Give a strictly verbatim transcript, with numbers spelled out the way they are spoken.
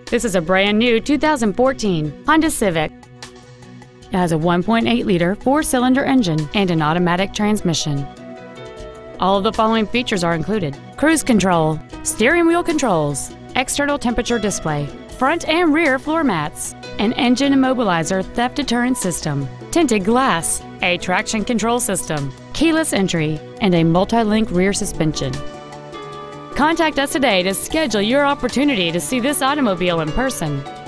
This is a brand new two thousand fourteen Honda Civic. It has a one point eight liter four-cylinder engine and an automatic transmission. All of the following features are included: cruise control, steering wheel controls, external temperature display, front and rear floor mats, an engine immobilizer theft deterrent system, tinted glass, a traction control system, keyless entry, and a multi-link rear suspension. Contact us today to schedule your opportunity to see this automobile in person.